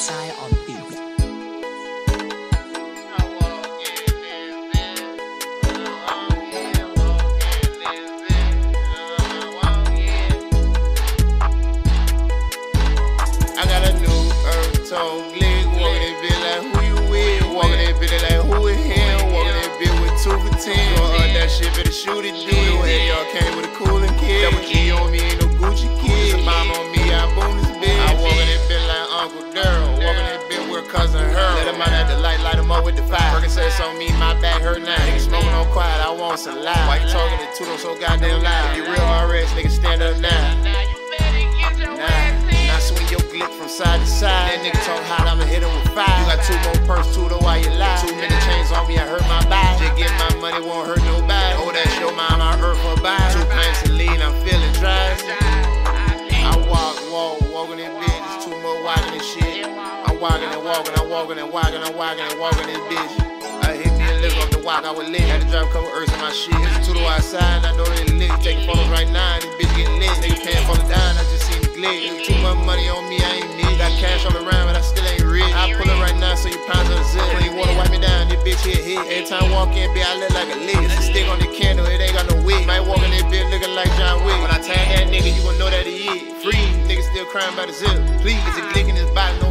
Josiah on beat. I got a new earth tone glick, walking that bitch like who you with, walking that bitch like who with him, walking that bitch with 2 for 10. That shit better shoot it dead. New AR came with a coolin' kid. Double G on me, ain't no Gucci kid. Some mom on me, I boom this bitch. I walkin' that bitch like Uncle Daryl, walking that bitch with cousin her. Let him out at the light him up with the fire. Percocets on me, my back hurt now. Niggas smoking on quiet, I want some loud. Why you talking to Tudo so goddamn loud? You real RS, nigga, stand up now. Now swing your glick from side to side. That nigga talk hot, I'ma hit him with 5. You got 2 more purse, Tudo, why you lie? 2 many chains on me, I hurt my back. Just get my money, won't hurt nobody. Oh, that's your mom, I hurt for buy. 2 pints of lean, I'm feeling dry. I walking this bitch. It's 2 more walking this shit. I'm walking and walking this bitch. I hit me and lift up the walk, I was lit. Had to drop a couple earths in my shit. It's Tudo outside, I know they lit. Taking photos right now, this bitch getting lit. Nigga paying for the dime, I just seen the glick. Too much money on me, I ain't need. Got cash all around, but I still ain't rich. I pull it right now, so you pounds of the zip. Clean water, wipe me down, this bitch hit. Every time I walk in, bitch, I look like a lick. It's a stick on the candle, it ain't got no wick. Might walk in this bitch looking like John Wick. When I tag that nigga, you gon' know that he is. Free, nigga still crying by the zip. Please, it's a glick in his body.